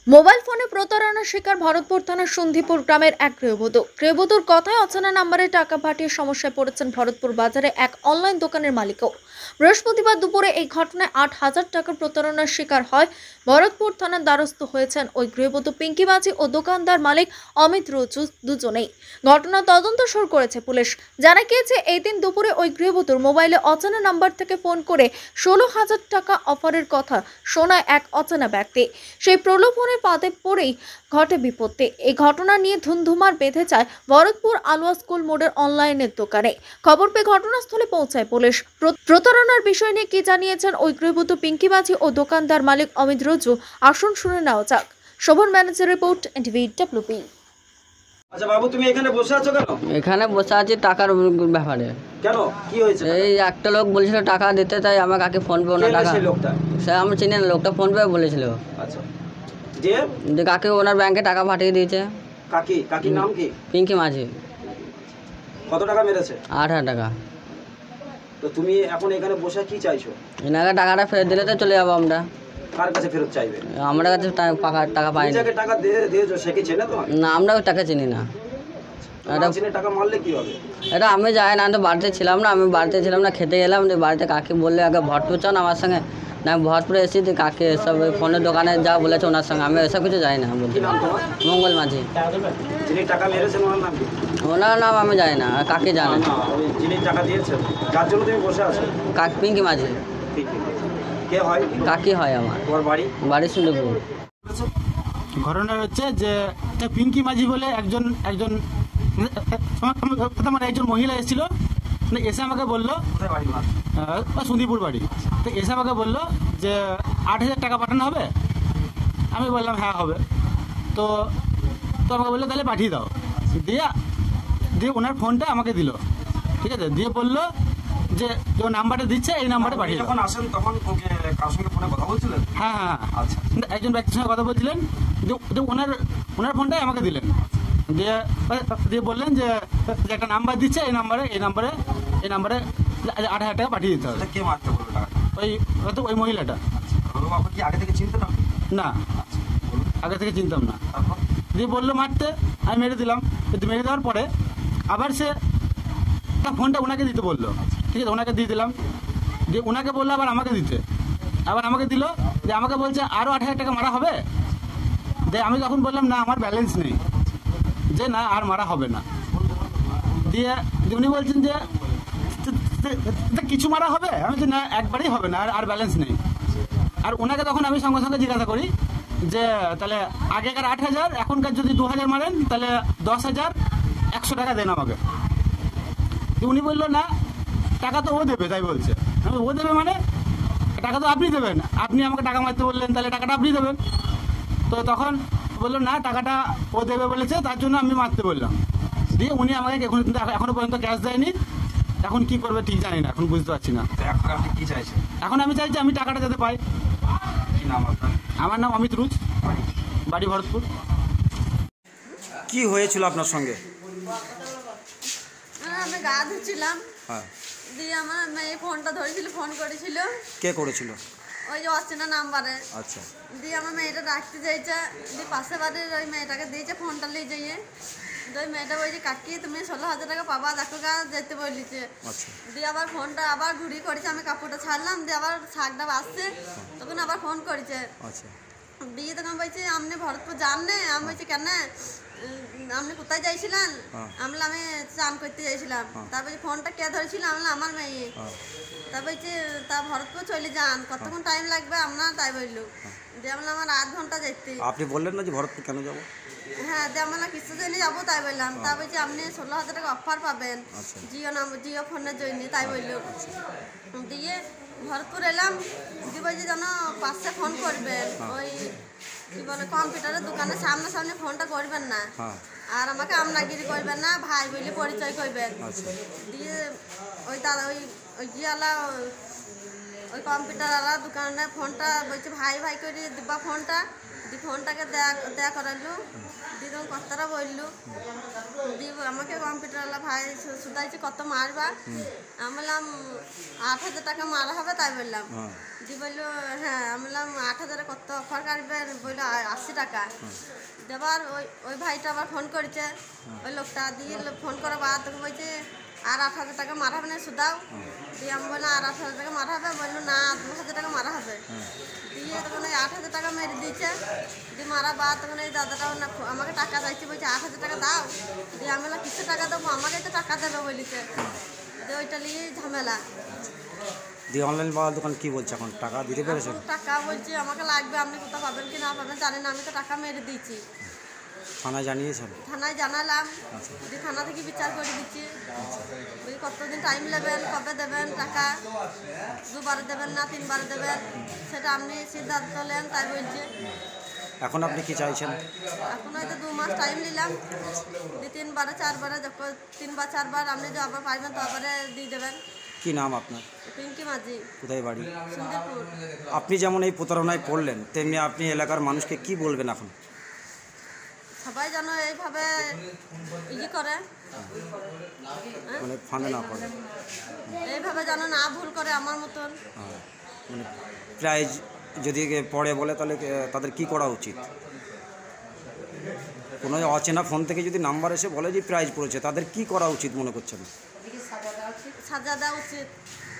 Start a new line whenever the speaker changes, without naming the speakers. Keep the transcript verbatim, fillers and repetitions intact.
Mobile ফোনে প্রতারণার শিকার ভরতপুর থানার সন্ধিপুর গ্রামের এক গৃহবধূ। গৃহবধূর কথায় অচেনা নম্বরে টাকা পাঠিয়ে সমস্যায় পড়েছেন ভরতপুর বাজারে এক অনলাইন দোকানের মালিকও। বৃহস্পতিবার দুপুরে এই ঘটনায় আট হাজার টাকার প্রতারণার শিকার হয় ভরতপুর থানার দ্বারস্থ হয়েছেন ওই গৃহবধূ পিঙ্কি মাঝি ও দোকানদার মালিক অমিত রুচু দুজনেই। ঘটনা তদন্ত শুরু করেছে পুলিশ। জানা গিয়েছে এই দিন দুপুরে ওই গৃহবধূর মোবাইলে অচেনা নাম্বার থেকে ফোন করে ষোলো হাজার টাকা অফারের কথা শোনায় এক অচেনা ব্যক্তি। সেই প্রলোভনে পাতে পড়েই ঘটে বিপত্তি। এই ঘটনা নিয়ে ধুমধুমার বেঁধে যায় ভরতপুর আলুয়া স্কুল মোড়ের অনলাইনের দোকানে। খবর পেয়ে ঘটনাস্থলে পৌঁছায় পুলিশ। প্রতারণার বিষয় নিয়ে কি জানিয়েছেন ওই গৃহবধূ পিঙ্কি মাঝি ও দোকানদার মালিক অমিত রুজু, আসুন শুনে নেওয়া যাক। শোভন ম্যানেজার রিপোর্ট, এনটিভি ডব্লিউপি।
আচ্ছা বাবু, তুমি এখানে বসে আছো কেন?
এখানে বসে আছি টাকার ব্যাপারে।
কেন, কি হয়েছে?
এই একটা লোক বলেছিল টাকা দিতে, তাই আমার কাকে ফোন পে ওনার টাকা।
সেই লোকটা
স্যার আমি চিনি না, লোকটা ফোন পে বলেছিল।
আচ্ছা, যে
যে কাকে ওনার ব্যাংকে টাকা পাঠিয়ে দিয়েছে।
কাকি কাকির নাম কি?
পিঙ্কি মাঝি।
কত টাকা মেরেছে?
আট হাজার টাকা।
তো তুমি এখন এখানে বসে কি চাইছো?
এনাকে টাকাটা ফেরত দিলে তো চলে যাবো আমরা।
কার কাছে ফেরত চাইবে?
আমার কাছে টাকা পাইনি।
যাকে টাকা দিয়েছো সে কি চেনে তোমার?
না, আমরা ওই টাকা চিনি না।
টাকা মারলে কি হবে?
এটা আমি যাই না, তো বাড়িতে ছিলাম না, আমি বাড়িতে ছিলাম না, খেতে গেলাম। বাড়িতে কাকে বললে আগে ভরপুর চান আমার সঙ্গে, না আমি ভরপুরে এসেছি যে কাকে এসব ফোনের দোকানে যা বলেছে ওনার সঙ্গে, আমি এসব কিছু যাই না। বলছি মঙ্গল মাঝি।
যিনি টাকা মেরেছেন ওনার নাম কি?
ওনার নাম আমি জানি না, কাকে জানে।
যিনি টাকা দিয়েছেন, যার জন্য তুমি বসে আছো,
কাক পিঙ্কি মাঝি।
কে হয়?
কাকি হয় আমার।
তোমার বাড়ি?
বাড়ি সুন্দরপুর।
ঘটনা হচ্ছে যে পিঙ্কি মাঝি বলে একজন একজন মানে একজন মহিলা এসেছিল, এসে আমাকে বললো সুন্দরপুর বাড়ি। তো এসে আমাকে বললো যে আট হাজার টাকা পাঠানো হবে। আমি বললাম হ্যাঁ হবে। তো তো আমাকে বললো তাহলে পাঠিয়ে দাও। দিয়ে দিয়ে ওনার ফোনটা আমাকে দিল, ঠিক আছে। দিয়ে বললো যে যে নাম্বারটা দিচ্ছে এই নাম্বারে পাঠিয়ে দাও।
যখন আসেন তখন ওকে কার সঙ্গে ফোনে কথা বলছিলেন?
হ্যাঁ হ্যাঁ
আচ্ছা,
একজন ব্যক্তির সঙ্গে কথা বলছিলেন, যে ওনার ওনার ফোনটাই আমাকে দিলেন। দিয়ে দিয়ে বললেন যে একটা নাম্বার দিচ্ছে, এই নাম্বারে এই নাম্বারে এই নাম্বারে আট হাজার টাকা পাঠিয়ে দিতে হবে।
কে মারতে বলবে টাকা?
ওই হয়তো ওই মহিলাটা।
আপনি কি আগে থেকে চিনতেন?
না, আগে থেকে চিনতাম না। দিয়ে বললো মারতে, আমি মেরে দিলাম। কিন্তু মেরে দেওয়ার পরে আবার সে ফোনটা ওনাকে দিতে বললো, ঠিক আছে, ওনাকে দিয়ে দিলাম। দিয়ে ওনাকে বললো আবার আমাকে দিতে, আবার আমাকে দিল। যে আমাকে বলছে আরও আট হাজার টাকা মারা হবে। দিয়ে আমি তখন বললাম না, আমার ব্যালেন্স নেই, যে না আর মারা হবে না। দিয়ে উনি বলছেন যে কিছু মারা হবে। আমি যে না, একবারেই হবে না, আর আর ব্যালেন্স নেই। আর ওনাকে তখন আমি সঙ্গে সঙ্গে জিজ্ঞাসা করি যে তাহলে আগেকার আট হাজার এখনকার যদি দু হাজার মারেন তাহলে দশ হাজার একশো টাকা দেন আমাকে। উনি বললো না, টাকা তো ও দেবে, তাই বলছে। আমি ও দেবে মানে টাকা তো আপনি দেবেন, আপনি আমাকে টাকা মারতে বললেন, তাহলে টাকাটা আপনি দেবেন। তো তখন বললো না, টাকাটা ও দেবে বলেছে, তার জন্য আমি মারতে বললাম। দিয়ে উনি আমাকে এখন এখনো পর্যন্ত ক্যাশ দেয়নি। এখন কি করবে ঠিক জানি না, এখন বুঝতে পারছি না।
এখন আপনি কি চাইছেন?
এখন আমি চাইছি আমি টাকাটা যাতে পাই।
কি নাম আপনার?
আমার নাম অমিত রুজ, বাড়ি ভরতপুর।
কি হয়েছিল আপনার সঙ্গে?
আমি গা ধুচ্ছিলাম,
হ্যাঁ,
দিয়ে আমার মেয়ে ফোনটা ধরেছিল, ফোন করেছিল।
কে করেছিল?
ওই যে অচেনা নাম্বারে।
আচ্ছা,
দিয়ে আমার মেয়েটা ডাকতে যাইছে, দিয়ে পাশে বাড়ির ওই মেয়েটাকে দিয়েছে ফোনটা নিয়ে যাইয়ে। ওই মেয়েটা বলছে কাকি তুমি ষোলো হাজার টাকা পাবা, দেখো গা যেতে বলিছে।
আচ্ছা,
দিয়ে আবার ফোনটা আবার ঘুরি করেছে, আমি কাপড়টা ছাড়লাম, দিয়ে আবার শাকটা আসছে, তখন আবার ফোন করেছে।
আচ্ছা,
দিয়ে তখন বলছে আপনি ভরতপুর যান না। আমি বলছি কেন, আপনি কোথায় যাইছিলেন? আমি আমি চান করতে যাইছিলাম। তারপরে ফোনটা কে ধরেছিল? আমি আমার মেয়ে। তারপর বলছে তা ভরতপুর চলে যান, কতক্ষণ টাইম লাগবে আপনার? তাই বললো। দিয়ে বললাম আমার আধ ঘন্টা যেতে।
আপনি বললেন না যে ভরতপুর কেন যাবো?
হ্যাঁ, দিয়ে আমরা কিছু জন্য যাবো, তাই বললাম। তা বলছি আপনি ষোলো হাজার টাকা অফার পাবেন জিও নাম জিও ফোনের জন্য, তাই বললো। দিয়ে ভরতপুর এলাম, দিয়ে বলছি যেন পাশে ফোন করবেন, ওই কি বলে কম্পিউটারের দোকানের সামনে সামনে ফোনটা করবেন না, আর আমাকে আমনাগিরি করবেন না, ভাই বলে পরিচয় করবেন। দিয়ে ওই দাদা ওই ওই জিয়ালা ওই কম্পিউটারওয়ালা দোকানের ফোনটা বলছে ভাই ভাই করে দিবা ফোনটা। দি ফোনটাকে দেয়া দেয়া করাইলু দি তখন কতটা বললু দি আমাকে কম্পিউটারওয়ালা ভাই শু- শুধাইছে কত মারবা আমি বললাম আট হাজার টাকা মারা হবে তাই বললাম
হ্যাঁ
দি বললো হ্যাঁ আমি বললাম আট হাজারে কত অফার কাটবে বললো আ- আশি টাকা দেবার ওই ওই ভাইটা আবার ফোন করেছে ওই লোকটা দিয়ে লো- ফোন করা বাদ তোকে বলছে আর আট হাজার টাকা মারা হবে না শুধাও দিয়ে আমি বললাম আর আট হাজার টাকা মারা হবে বললো না দু হাজার টাকা মারা হবে দিয়ে তখন ওই আট হাজার টাকা মেরে দিয়েছে দিয়ে মারা বাদ তখন এই দাদাটাও না আমাকে টাকা চাইছে বলছে আট হাজার টাকা দাও দিয়ে আমি বললাম কিছু টাকা দেবো আমাকে তো টাকা দেবে বলিছে দিয়ে ওইটা নিয়ে ঝামেলা
দিয়ে অনলাইন পাওয়ার দোকান কি বলছে এখন টাকা দিতে পেরেছেন?
এখন টাকা বলছি আমাকে লাগবে আপনি কোথাও পাবেন কি না পাবেন জানি না আমি তো টাকা মেরে দিয়েছি
থানায় জানিয়েছেন?
থানায় জানালাম দিয়ে থানা থেকে বিচার করে দিচ্ছি ওই কতদিন টাইম নেবেন কবে দেবেন টাকা দুবারে দেবেন না তিনবারে দেবেন সেটা আপনি সিদ্ধান্ত নেন তাই বলছে
এখন আপনি কি চাইছেন?
এখন হয়তো দু মাস টাইম নিলাম দিয়ে তিনবারে চারবারে যখন তিনবার চারবার আপনি যবার পারবেন তবারে দিয়ে দেবেন
কি নাম আপনার?
পিঙ্কি মাঝি
কোথায় বাড়ি?
সুন্দরপুর
আপনি যেমন এই প্রতারণায় পড়লেন তেমনি আপনি এলাকার মানুষকে কি বলবেন এখন?
সবাই যেন এইভাবে ই করে
মানে ফাঁদে না পড়ে।
এইভাবে যেন না ভুল করে আমার মতন
হ্যাঁ, মানে প্রাইজ যদি পড়ে বলে তাহলে আহ, তাদের কি করা উচিত? কোনো অচেনা ফোন থেকে যদি নাম্বার এসে বলে যে প্রাইজ পড়েছে তাদের কি করা উচিত মনে করছেন?
সাজা দেওয়া উচিত